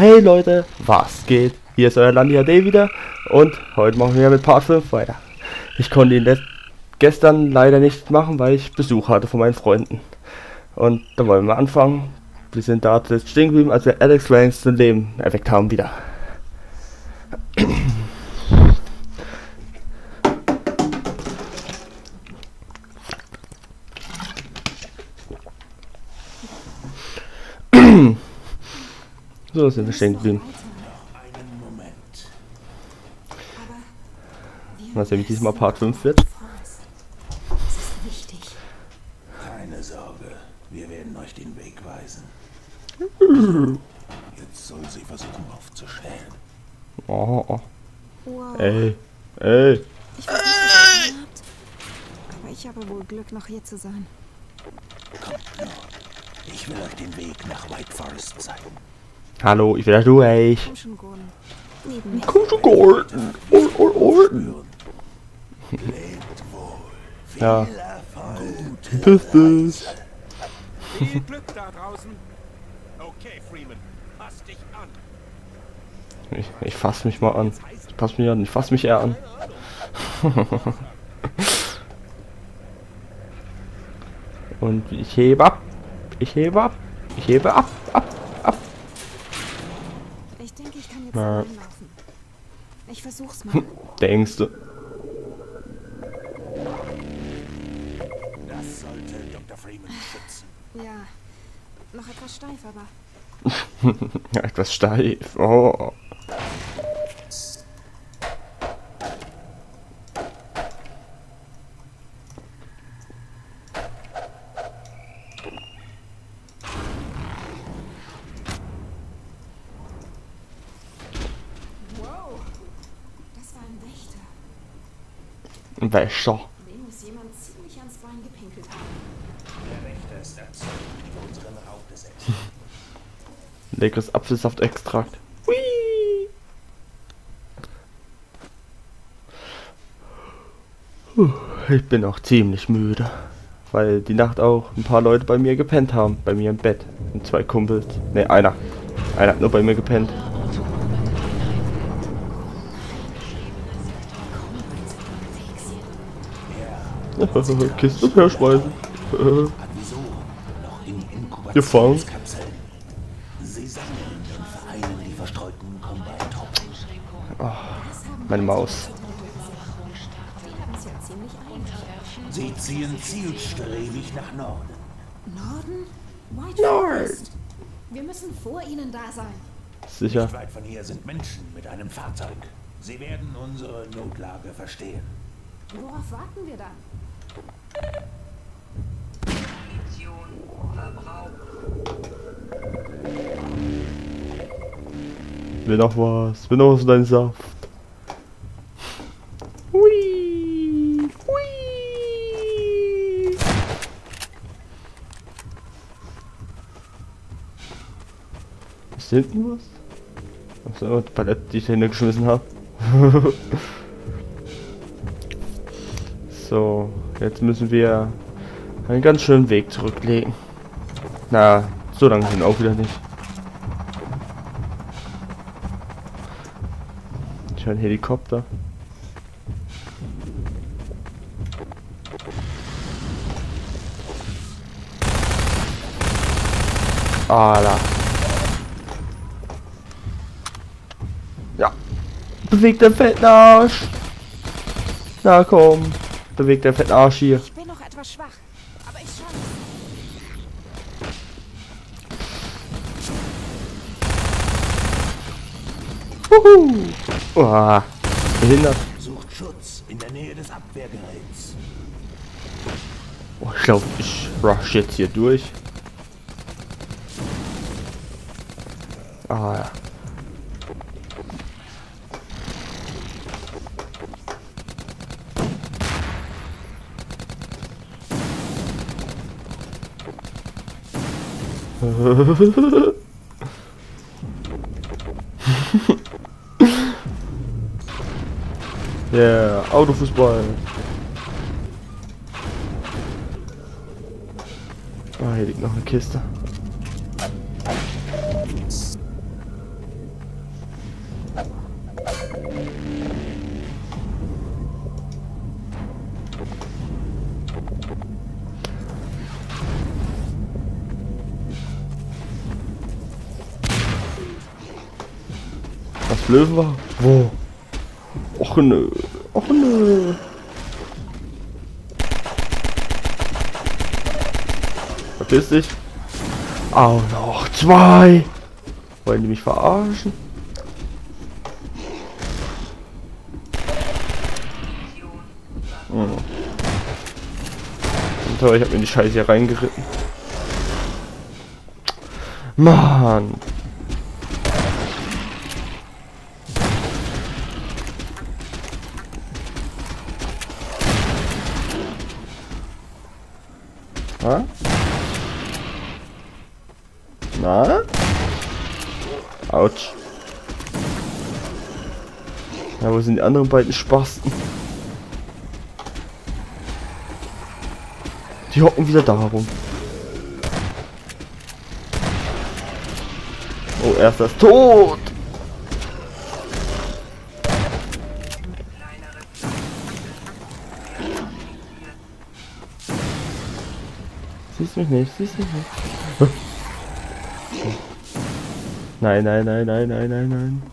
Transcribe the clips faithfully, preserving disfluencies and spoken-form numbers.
Hey Leute, was geht? Hier ist euer Landi A D wieder und heute machen wir mit Part fünf weiter. Ich konnte ihn gestern leider nicht machen, weil ich Besuch hatte von meinen Freunden. Und da wollen wir anfangen. Wir sind da jetzt stehen geblieben, als wir Alex Rains zum Leben erweckt haben wieder. So sind wir stehen geblieben. Mal sehen, wie diesmal Part fünf wird. Keine Sorge, wir werden euch den Weg weisen. Jetzt soll sie versuchen aufzustellen. Oh, oh. Wow. Ey, ey. Ich weiß nicht, was ihr habt, aber ich habe wohl Glück, noch hier zu sein. Kommt nur. Ich will euch den Weg nach White Forest zeigen. Hallo, ich bin der durch. Komm schon, Gordon. Neben mir. Komm schon, Gordon. Oh, oh, oh. Lebt wohl. Viel Ja. Erfolg. Pistes. Viel Glück da draußen. Okay, Freeman, fass dich an. Ich, ich fass mich mal an. Ich fass mich an. Ich fass mich eher an. Und ich hebe ab. Ich hebe ab. Ich hebe ab. Ab. Ab. Ich denke, ich kann jetzt Na. allein laufen. Ich versuch's mal. Denkst du? Das sollte Doktor Freeman schützen. Ja, noch etwas steif, aber Ja, etwas steif. Oh. wow, das war ein Wächter. Ein Wäscher. Dem muss jemand ziemlich ans Bein gepinkelt haben. Der Wächter ist erzeugt für unseren Raubgesetz. Leckeres Apfelsaftextrakt. Hui. Puh, ich bin auch ziemlich müde, weil die Nacht auch ein paar Leute bei mir gepennt haben, bei mir im Bett. Und zwei Kumpels. Ne, einer. Einer hat nur bei mir gepennt. Kiste verschmeißen. Avisoren noch in Gefangen. Inkubationskapseln. Sie sammeln und vereinen die verstreuten Combine-Truppen. Meine Maus. Die haben es ja ziemlich einfach. Sie ziehen zielstrebig nach Norden. Norden? White Forest. Wir müssen vor ihnen da sein. Sicher. Nicht weit von hier sind Menschen mit einem Fahrzeug. Sie werden unsere Notlage verstehen. Worauf warten wir dann? Will noch was. Will noch was in deinen Saft. Hui. Hui. Ist hinten was? Achso, die Palette, die ich dahinter geschmissen habe. So, jetzt müssen wir einen ganz schönen Weg zurücklegen. Na, so lange sind auch wieder nicht. Ich höre einen Helikopter. Ah, da. Ja. Bewegt den fetten Arsch. Na komm. Bewegt der fetten Arsch hier. Ich bin noch etwas schwach, aber ich schaffe Wuhu. Uah. Behindert. Sucht Schutz in der Nähe des Abwehrgeräts. Oh, ich glaube, ich rush jetzt hier durch. Ah ja. Yeah, Autofußball. Ah, hier liegt noch eine Kiste. Löwenwache? Wo? Och nö. Och nö. Verpiss dich. Auch noch zwei. Wollen die mich verarschen? Hm. Toll, ich hab mir die Scheiße hier reingeritten. Mann. Na? Na? Autsch. Ja, wo sind die anderen beiden Spasten? Die hocken wieder da rum. Oh, er ist das tot! Siehst mich nicht, siehst mich nicht. Nein, nein, nein, nein, nein, nein, nein.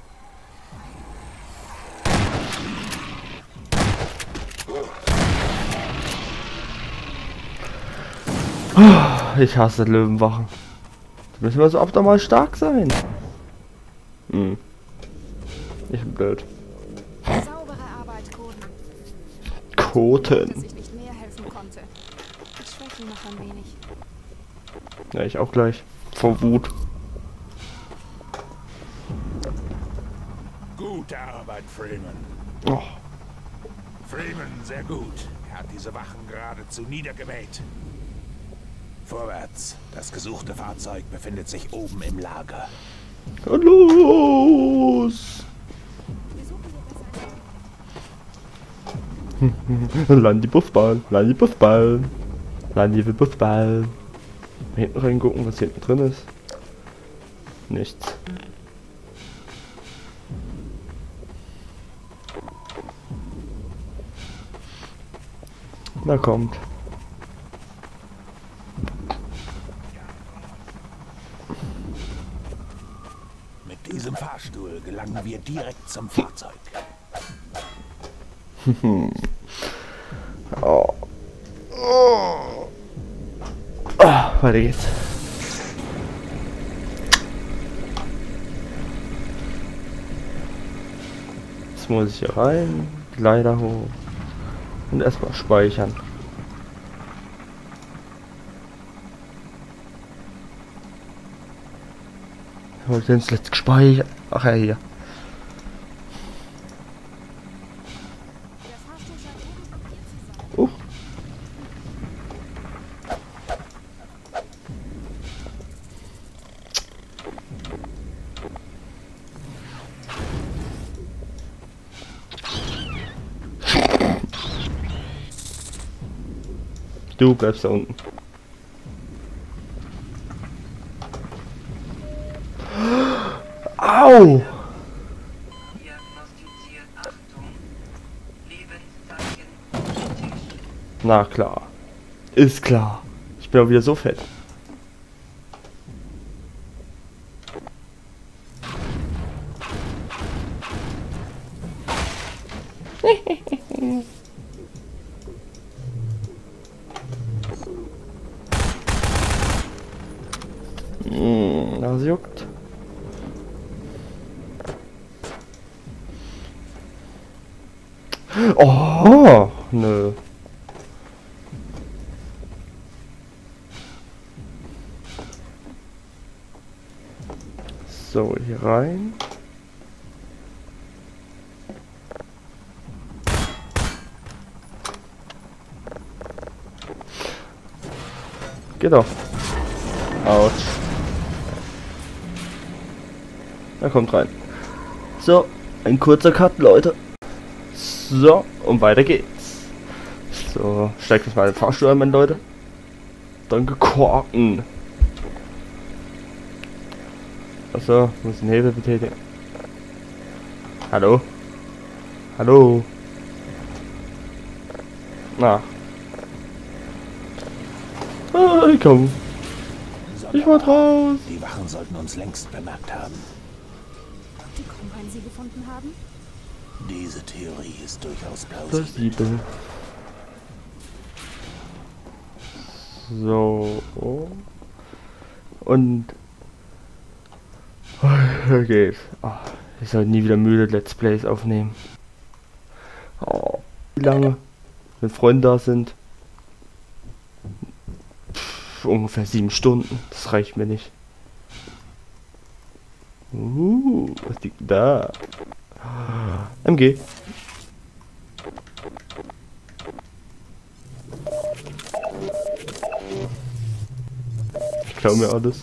Ich hasse Löwenwachen. Da müssen wir so oft mal stark sein. Hm. Ich bin blöd. Saubere Arbeit, Koten. Koten. Dass ich nicht mehr helfen konnte. Ich schwäche noch ein wenig. Ja, ich auch gleich. Vor Wut. Gute Arbeit, Freeman. Oh. Freeman, sehr gut. Er hat diese Wachen geradezu niedergemäht. Vorwärts. Das gesuchte Fahrzeug befindet sich oben im Lager. Und los! Land die Busbahn, land die Busbahn, land die Busbahn. Mal hinten reingucken, was hier hinten drin ist. Nichts. Na kommt. Mit diesem Fahrstuhl gelangen wir direkt zum Fahrzeug. Oh. Oh. Ah, weiter geht's. Jetzt muss ich hier rein, Leiter hoch und erstmal speichern. Wo sind das letzte gespeichert? Ach ja, hier. Uh. Du bleibst da unten. Au! Na klar. Ist klar. Ich bin auch wieder so fett. hm, das juckt. Oh, nö. So, hier rein. Geht doch. Autsch. Da kommt rein. So, ein kurzer Cut, Leute. So, und weiter geht's. So, steigt jetzt mal den Fahrstuhl ein, meine Leute. Danke, Korken. Achso, muss den Hebel betätigen. Hallo? Hallo? Na. Ah, ich komm. Ich war raus. Die Wachen sollten uns längst bemerkt haben. Die kommen keinen Sie gefunden haben? Diese Theorie ist durchaus plausibel. Plausibel. So. Und. Okay. Oh, ich soll nie wieder müde Let's Plays aufnehmen. Oh, wie lange? Wenn Freunde da sind. Pff, ungefähr sieben Stunden. Das reicht mir nicht. Uh, was liegt da? M G. Ich klau mir alles.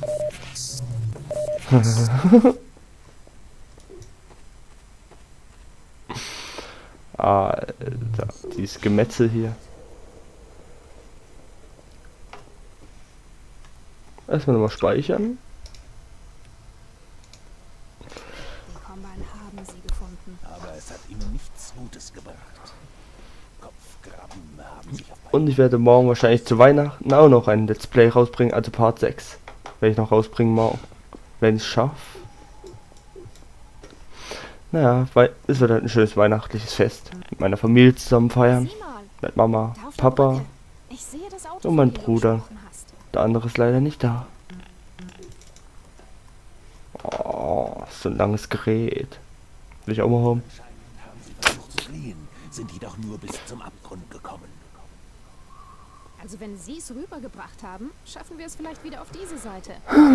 Alter, dieses Gemetzel hier. Erstmal nochmal speichern. Den Komban haben Sie gefunden. Aber es hat ihnen nichts Gutes gebracht. Kopfgraben haben sich auf Und ich werde morgen wahrscheinlich zu Weihnachten auch noch ein Let's Play rausbringen, also Part sechs. Werde ich noch rausbringen morgen. Wenn ich es schaffe. Naja, weil es wird halt ein schönes weihnachtliches Fest. Mit meiner Familie zusammen feiern. Sieh mal, Mit Mama, da auf der Papa Brücke. Ich sehe das Auto, und mein von dem du Bruder. gesprochen hast. Der andere ist leider nicht da. Oh, so ein langes Gerät. Will ich auch mal haben. haben sie versucht zu fliehen, sind jedoch nur bis zum Abgrund gekommen. Also wenn Sie es rübergebracht haben, schaffen wir es vielleicht wieder auf diese Seite.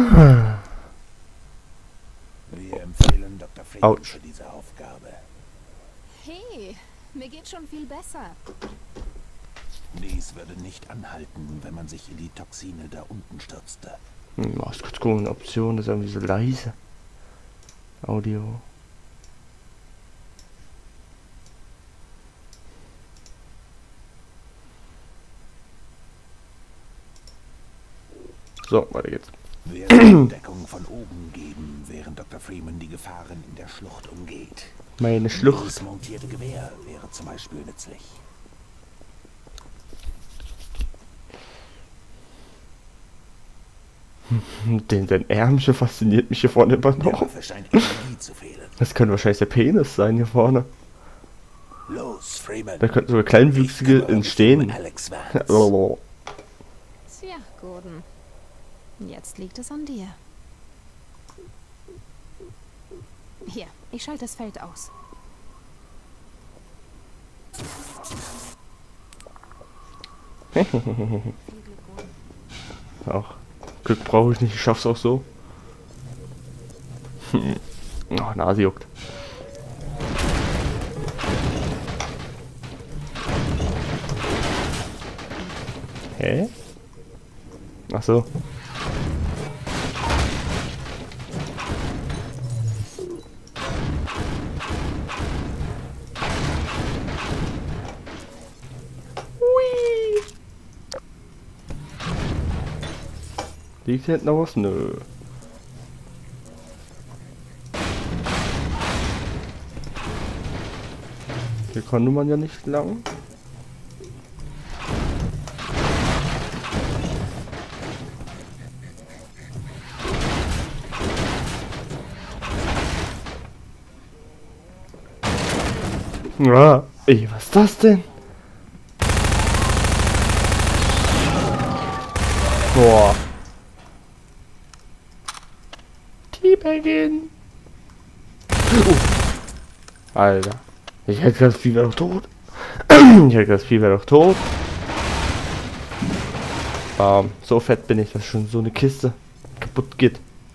Wir empfehlen Doktor Freeman Autsch. für diese Aufgabe. Hey, mir geht schon viel besser. Dies würde nicht anhalten, wenn man sich in die Toxine da unten stürzte. Hm, oh, ist kurz gucken, Option, das ist irgendwie so leise. Audio. So, weiter geht's. Wir werden Deckung von oben geben, während Doktor Freeman die Gefahren in der Schlucht umgeht. Meine Schlucht. Das montierte Gewehr wäre zum Beispiel nützlich. Den, den Ärmchen fasziniert mich hier vorne immer Der noch. Waffe scheint Energie zu fehlen. Das könnte wahrscheinlich der Penis sein hier vorne. Los, Freeman. Da könnten sogar Ich Kleinwüchsige kümmere mich entstehen. um Alex Vance. Oh. Tja, Gordon. Jetzt liegt es an dir. Hier, ich schalte das Feld aus. Viel Glück, Gordon. Auch. Glück brauche ich nicht, ich schaff's auch so. Hm. Oh, Nase juckt. Hä? Ach so. Liegt hier hinten noch was? Nö. Hier konnte man ja nicht lang. Ja, ey, was ist das denn? Boah. Teabagging. Uh. Alter. Ich hätte das Vieh wäre doch tot. Ich hätte das Vieh wäre doch tot. Ähm, so fett bin ich, dass schon so eine Kiste kaputt geht.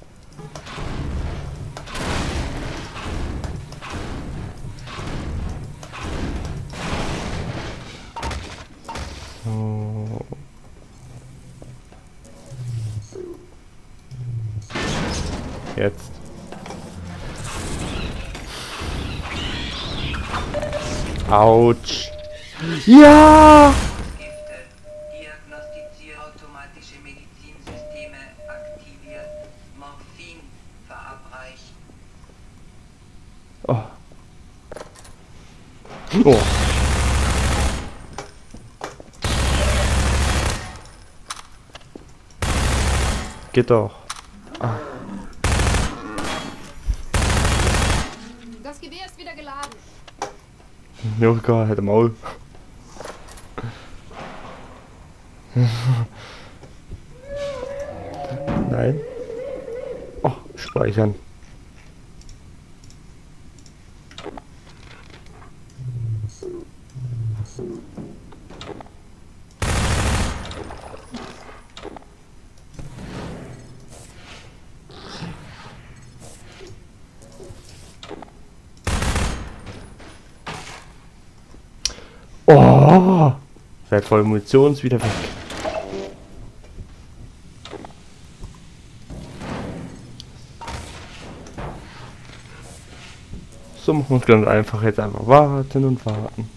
So. Jetzt. Autsch. Ja! Diagnostiziert, automatische Medizinsysteme aktiviert, Morphin verabreicht. Oh. Oh. Geht doch. Ah. Jurika, halt im Maul. Nein. Oh, speichern. Oh! Wertvolle Munition ist wieder weg. So machen wir es ganz einfach. Jetzt einfach warten und warten.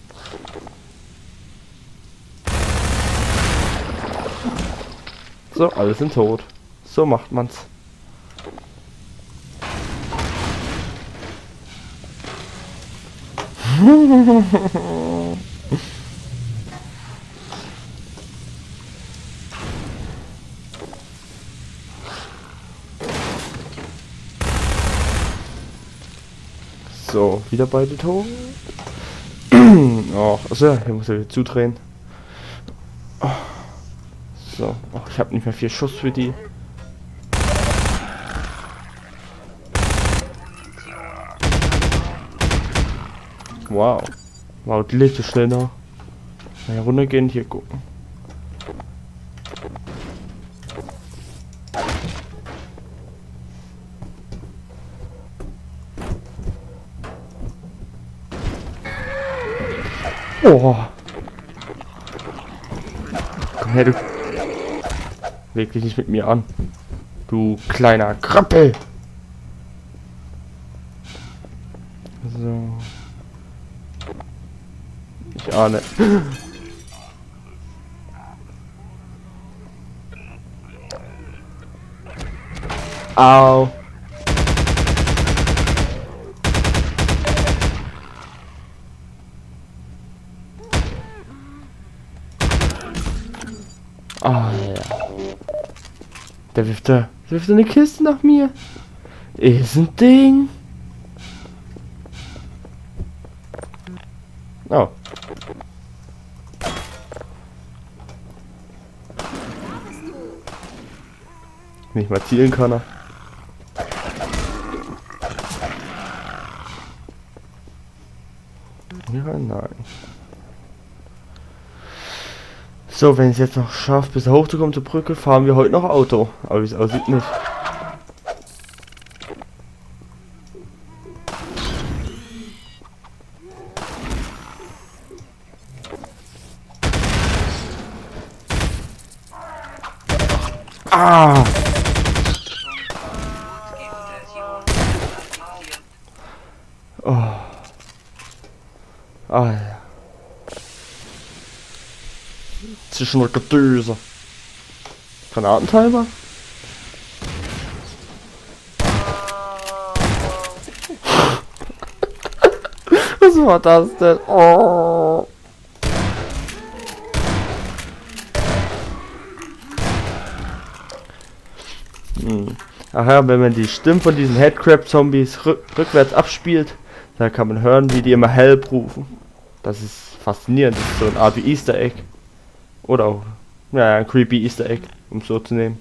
So, alle sind tot. So macht man's. So, wieder beide tot. Oh, also hier muss er wieder zudrehen. Oh. So, oh, ich habe nicht mehr viel Schuss für die. Wow. Wow, die lädt so schnell nach. Naja, runtergehen, hier gucken. Oh. Komm her, du. Leg dich nicht mit mir an. Du kleiner Krüppel. So. Ich ahne. Au. Ah ja. Der wirft da, der wirft eine Kiste nach mir. Ist ein Ding. Oh. Nicht mal zielen kann er. Ja, nein. So, wenn ich es jetzt noch schaffe, bis hochzukommen zur Brücke, fahren wir heute noch Auto. Aber wie es aussieht, nicht. Ah! Oh. Ah ja. Zwischen der Gedöse. Granatentreiber? Was war das denn? Oh. Hm. Ach ja, wenn man die Stimmen von diesen Headcrab-Zombies rück rückwärts abspielt, dann kann man hören, wie die immer Help rufen. Das ist faszinierend. Das ist so eine Art wie Easter Egg. Oder auch, ja, ein creepy Easter Egg, um es so zu nehmen.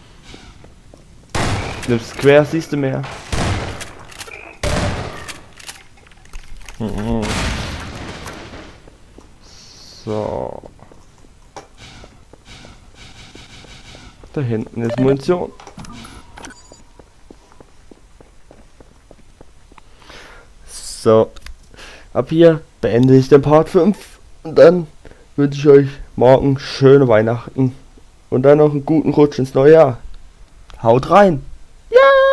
Nimmst quer, siehst du mehr. Mhm. So. Da hinten ist Munition. So. Ab hier beende ich den Part fünf und dann wünsche ich euch morgen schöne Weihnachten und dann noch einen guten Rutsch ins neue Jahr. Haut rein! Ja!